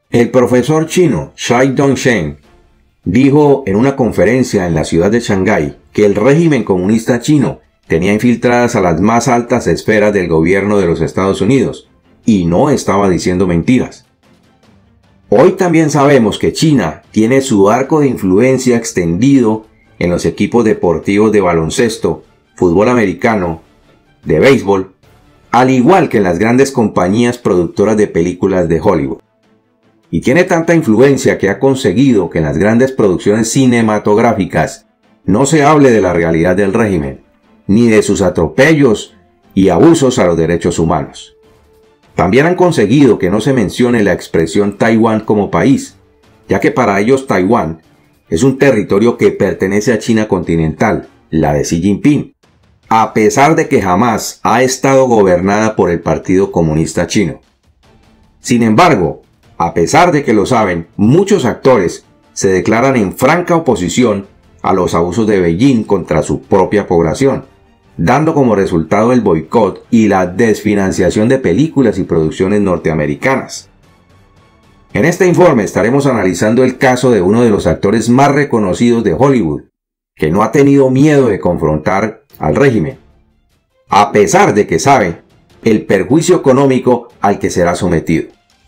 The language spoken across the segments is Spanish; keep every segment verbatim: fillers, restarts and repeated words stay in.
El profesor chino Shai Dongsheng dijo en una conferencia en la ciudad de Shanghái que el régimen comunista chino tenía infiltradas a las más altas esferas del gobierno de los Estados Unidos y no estaba diciendo mentiras. Hoy también sabemos que China tiene su arco de influencia extendido en los equipos deportivos de baloncesto, fútbol americano, de béisbol, al igual que en las grandes compañías productoras de películas de Hollywood. Y tiene tanta influencia que ha conseguido que en las grandes producciones cinematográficas no se hable de la realidad del régimen, ni de sus atropellos y abusos a los derechos humanos. También han conseguido que no se mencione la expresión Taiwán como país, ya que para ellos Taiwán es un territorio que pertenece a China continental, la de Xi Jinping, a pesar de que jamás ha estado gobernada por el Partido Comunista Chino. Sin embargo, a pesar de que lo saben, muchos actores se declaran en franca oposición a los abusos de Beijing contra su propia población, dando como resultado el boicot y la desfinanciación de películas y producciones norteamericanas. En este informe estaremos analizando el caso de uno de los actores más reconocidos de Hollywood, que no ha tenido miedo de confrontar al régimen, a pesar de que sabe el perjuicio económico al que será sometido.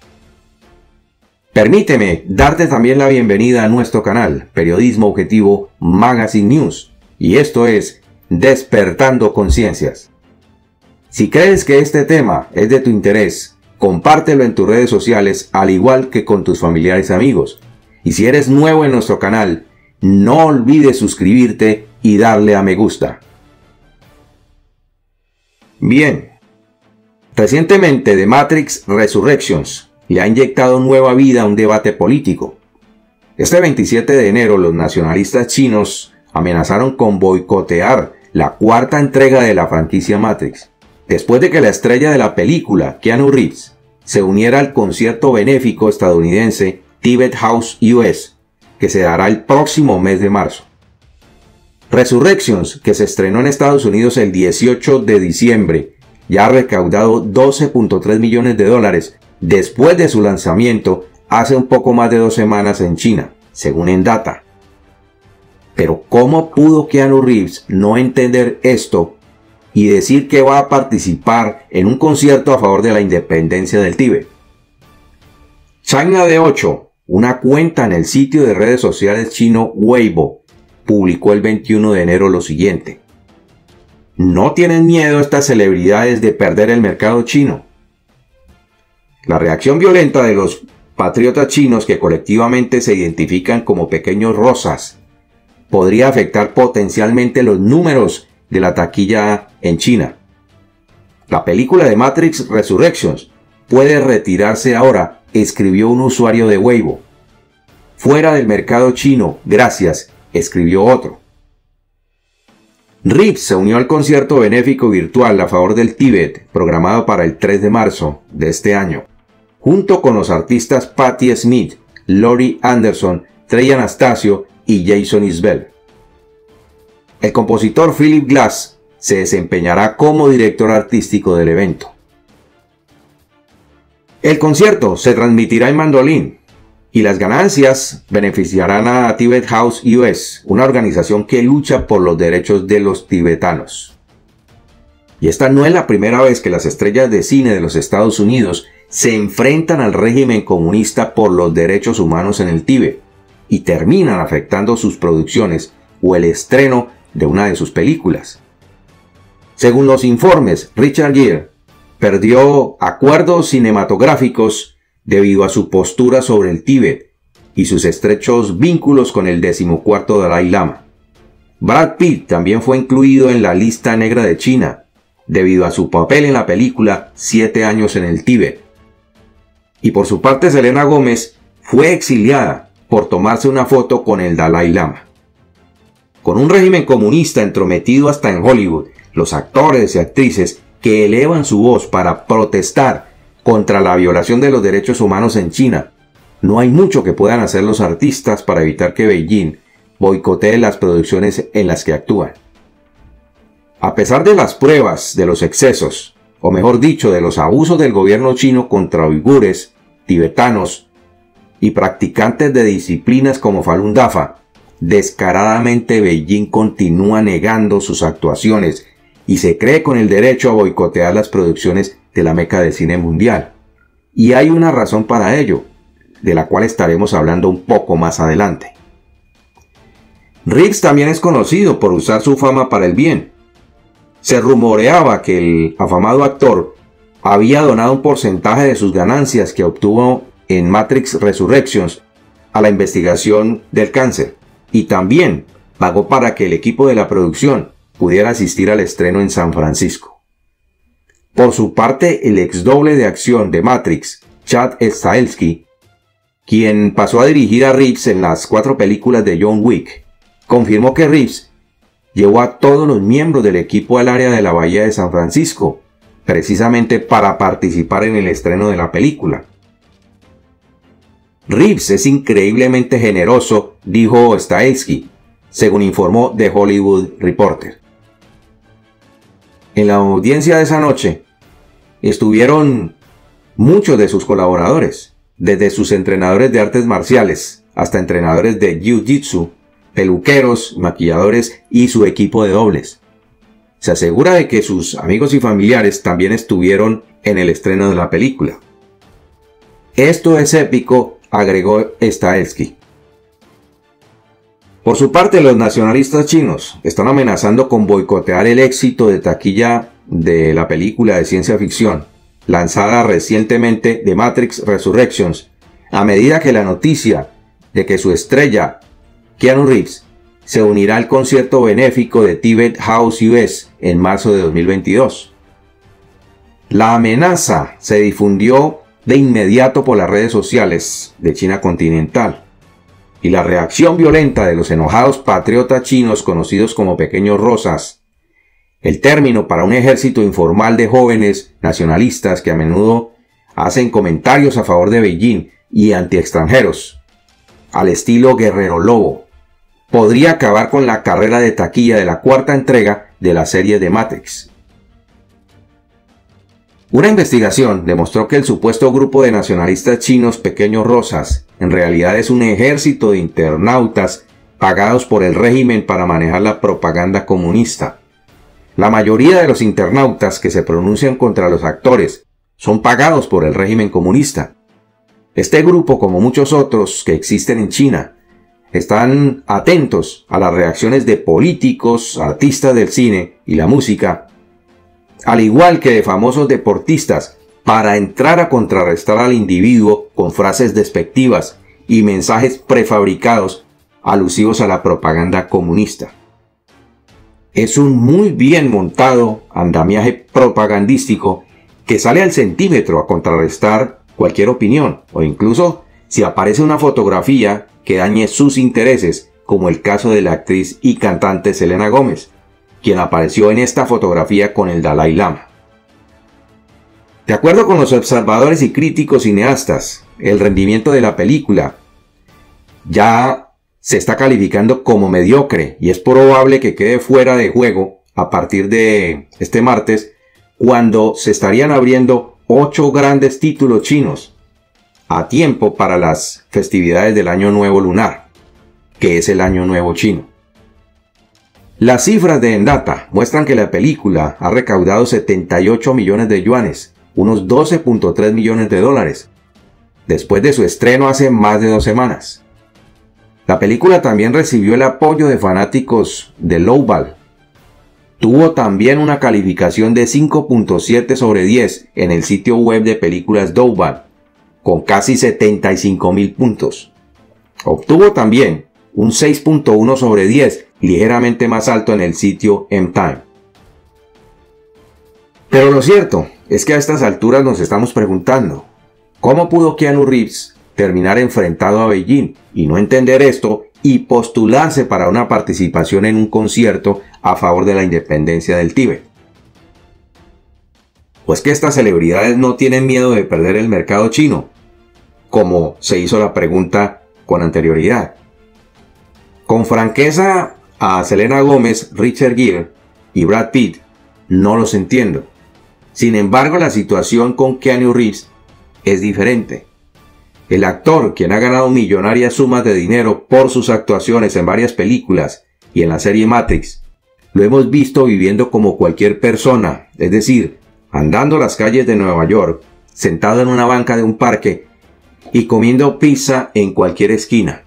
Permíteme darte también la bienvenida a nuestro canal, Periodismo Objetivo Magazine News, y esto es Despertando Conciencias. Si crees que este tema es de tu interés, compártelo en tus redes sociales al igual que con tus familiares y amigos. Y si eres nuevo en nuestro canal, no olvides suscribirte y darle a me gusta. Bien, recientemente The Matrix Resurrections le ha inyectado nueva vida a un debate político. Este veintisiete de enero los nacionalistas chinos amenazaron con boicotear la cuarta entrega de la franquicia Matrix, después de que la estrella de la película, Keanu Reeves, se uniera al concierto benéfico estadounidense Tibet House U S, que se dará el próximo mes de marzo. Resurrections, que se estrenó en Estados Unidos el dieciocho de diciembre, ya ha recaudado doce punto tres millones de dólares después de su lanzamiento hace un poco más de dos semanas en China, según Endata. Pero ¿cómo pudo Keanu Reeves no entender esto y decir que va a participar en un concierto a favor de la independencia del Tíbet? China de ocho, una cuenta en el sitio de redes sociales chino Weibo, publicó el veintiuno de enero lo siguiente: ¿no tienen miedo estas celebridades de perder el mercado chino? La reacción violenta de los patriotas chinos, que colectivamente se identifican como pequeños rosas, podría afectar potencialmente los números de la taquilla en China. La película de Matrix Resurrections puede retirarse ahora, escribió un usuario de Weibo. Fuera del mercado chino, gracias, escribió otro. Reeves se unió al concierto benéfico virtual a favor del Tíbet, programado para el tres de marzo de este año, junto con los artistas Patti Smith, Laurie Anderson, Trey Anastasio y Jason Isbell. El compositor Philip Glass se desempeñará como director artístico del evento. El concierto se transmitirá en mandolín y las ganancias beneficiarán a Tibet House U S, una organización que lucha por los derechos de los tibetanos. Y esta no es la primera vez que las estrellas de cine de los Estados Unidos se enfrentan al régimen comunista por los derechos humanos en el Tíbet y terminan afectando sus producciones o el estreno de una de sus películas. Según los informes, Richard Gere perdió acuerdos cinematográficos debido a su postura sobre el Tíbet y sus estrechos vínculos con el decimocuarto Dalai Lama. Brad Pitt también fue incluido en la lista negra de China debido a su papel en la película Siete años en el Tíbet. Y por su parte, Selena Gómez fue exiliada por tomarse una foto con el Dalai Lama. Con un régimen comunista entrometido hasta en Hollywood, los actores y actrices que elevan su voz para protestar contra la violación de los derechos humanos en China, no hay mucho que puedan hacer los artistas para evitar que Beijing boicotee las producciones en las que actúan. A pesar de las pruebas de los excesos, o mejor dicho, de los abusos del gobierno chino contra uigures, tibetanos, y practicantes de disciplinas como Falun Dafa, descaradamente Beijing continúa negando sus actuaciones y se cree con el derecho a boicotear las producciones de la meca del cine mundial. Y hay una razón para ello, de la cual estaremos hablando un poco más adelante. Reeves también es conocido por usar su fama para el bien. Se rumoreaba que el afamado actor había donado un porcentaje de sus ganancias que obtuvo en Matrix Resurrections a la investigación del cáncer, y también pagó para que el equipo de la producción pudiera asistir al estreno en San Francisco. Por su parte, el ex doble de acción de Matrix, Chad Stahelski, quien pasó a dirigir a Reeves en las cuatro películas de John Wick, confirmó que Reeves llevó a todos los miembros del equipo al área de la Bahía de San Francisco, precisamente para participar en el estreno de la película. Reeves es increíblemente generoso, dijo Stahelski, según informó The Hollywood Reporter. En la audiencia de esa noche estuvieron muchos de sus colaboradores, desde sus entrenadores de artes marciales hasta entrenadores de jiu-jitsu, peluqueros, maquilladores y su equipo de dobles. Se asegura de que sus amigos y familiares también estuvieron en el estreno de la película. Esto es épico, agregó Stahelski. Por su parte, los nacionalistas chinos están amenazando con boicotear el éxito de taquilla de la película de ciencia ficción, lanzada recientemente de Matrix Resurrections, a medida que la noticia de que su estrella, Keanu Reeves, se unirá al concierto benéfico de Tibet House U S en marzo de dos mil veintidós. La amenaza se difundió de inmediato por las redes sociales de China continental, y la reacción violenta de los enojados patriotas chinos conocidos como pequeños rosas, el término para un ejército informal de jóvenes nacionalistas que a menudo hacen comentarios a favor de Beijing y anti-extranjeros, al estilo Guerrero Lobo, podría acabar con la carrera de taquilla de la cuarta entrega de la serie de Matrix. Una investigación demostró que el supuesto grupo de nacionalistas chinos Pequeños Rosas en realidad es un ejército de internautas pagados por el régimen para manejar la propaganda comunista. La mayoría de los internautas que se pronuncian contra los actores son pagados por el régimen comunista. Este grupo, como muchos otros que existen en China, están atentos a las reacciones de políticos, artistas del cine y la música, al igual que de famosos deportistas, para entrar a contrarrestar al individuo con frases despectivas y mensajes prefabricados alusivos a la propaganda comunista. Es un muy bien montado andamiaje propagandístico que sale al centímetro a contrarrestar cualquier opinión, o incluso si aparece una fotografía que dañe sus intereses, como el caso de la actriz y cantante Selena Gómez, quien apareció en esta fotografía con el Dalai Lama. De acuerdo con los observadores y críticos cineastas, el rendimiento de la película ya se está calificando como mediocre y es probable que quede fuera de juego a partir de este martes, cuando se estarían abriendo ocho grandes títulos chinos a tiempo para las festividades del Año Nuevo Lunar, que es el Año Nuevo Chino. Las cifras de Endata muestran que la película ha recaudado setenta y ocho millones de yuanes, unos doce punto tres millones de dólares, después de su estreno hace más de dos semanas. La película también recibió el apoyo de fanáticos de Lowball. Tuvo también una calificación de cinco punto siete sobre diez en el sitio web de películas Douban, con casi setenta y cinco mil puntos. Obtuvo también un seis punto uno sobre diez, ligeramente más alto en el sitio M-Time. Pero lo cierto es que a estas alturas nos estamos preguntando, ¿cómo pudo Keanu Reeves terminar enfrentado a Beijing y no entender esto y postularse para una participación en un concierto a favor de la independencia del Tíbet? Pues que estas celebridades no tienen miedo de perder el mercado chino, como se hizo la pregunta con anterioridad. Con franqueza, a Selena Gómez, Richard Gere y Brad Pitt no los entiendo. Sin embargo, la situación con Keanu Reeves es diferente. El actor, quien ha ganado millonarias sumas de dinero por sus actuaciones en varias películas y en la serie Matrix, lo hemos visto viviendo como cualquier persona, es decir, andando las calles de Nueva York, sentado en una banca de un parque y comiendo pizza en cualquier esquina.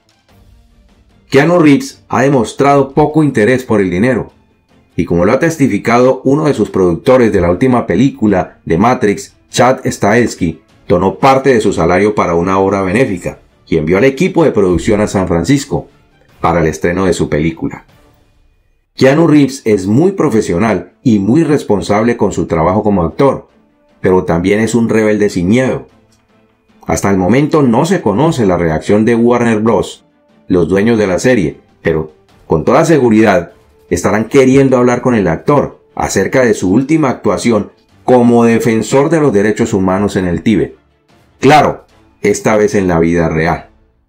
Keanu Reeves ha demostrado poco interés por el dinero, y como lo ha testificado uno de sus productores de la última película de Matrix, Chad Stahelski, donó parte de su salario para una obra benéfica y envió al equipo de producción a San Francisco para el estreno de su película. Keanu Reeves es muy profesional y muy responsable con su trabajo como actor, pero también es un rebelde sin miedo. Hasta el momento no se conoce la reacción de Warner Bros., los dueños de la serie, pero con toda seguridad estarán queriendo hablar con el actor acerca de su última actuación como defensor de los derechos humanos en el Tíbet. Claro, esta vez en la vida real.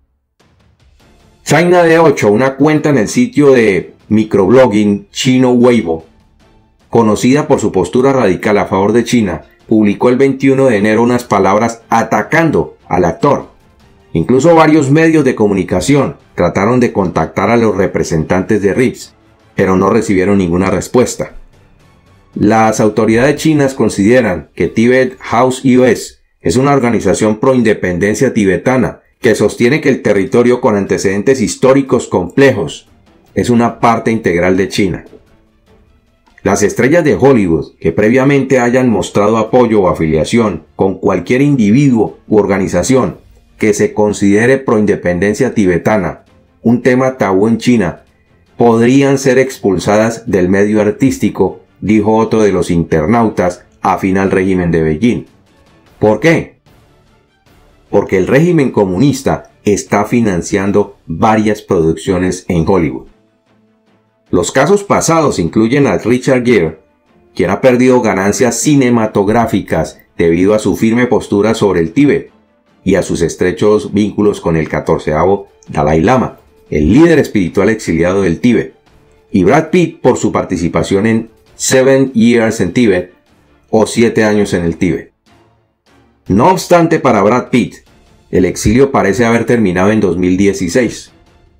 China D ocho, una cuenta en el sitio de microblogging chino Weibo, conocida por su postura radical a favor de China, publicó el veintiuno de enero unas palabras atacando al actor. Incluso varios medios de comunicación trataron de contactar a los representantes de Reeves, pero no recibieron ninguna respuesta. Las autoridades chinas consideran que Tibet House U S es una organización pro-independencia tibetana que sostiene que el territorio con antecedentes históricos complejos es una parte integral de China. Las estrellas de Hollywood que previamente hayan mostrado apoyo o afiliación con cualquier individuo u organización que se considere pro-independencia tibetana, un tema tabú en China, podrían ser expulsadas del medio artístico, dijo otro de los internautas afín al régimen de Beijing. ¿Por qué? Porque el régimen comunista está financiando varias producciones en Hollywood. Los casos pasados incluyen a Richard Gere, quien ha perdido ganancias cinematográficas debido a su firme postura sobre el Tíbet y a sus estrechos vínculos con el catorceavo Dalai Lama, el líder espiritual exiliado del Tíbet, y Brad Pitt por su participación en Seven Years in Tibet o Siete años en el Tíbet. No obstante, para Brad Pitt, el exilio parece haber terminado en dos mil dieciséis.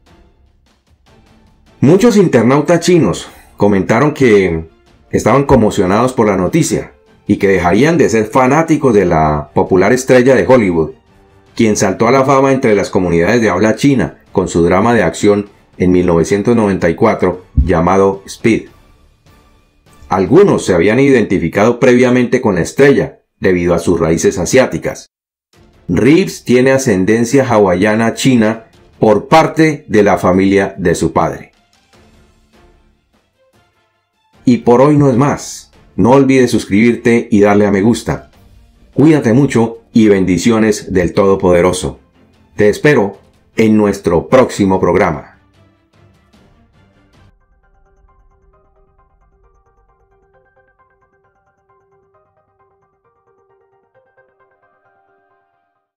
Muchos internautas chinos comentaron que estaban conmocionados por la noticia y que dejarían de ser fanáticos de la popular estrella de Hollywood, quien saltó a la fama entre las comunidades de habla china con su drama de acción en mil novecientos noventa y cuatro llamado Speed. Algunos se habían identificado previamente con la estrella debido a sus raíces asiáticas. Reeves tiene ascendencia hawaiana china por parte de la familia de su padre. Y por hoy no es más. No olvides suscribirte y darle a me gusta. Cuídate mucho y bendiciones del Todopoderoso. Te espero en nuestro próximo programa.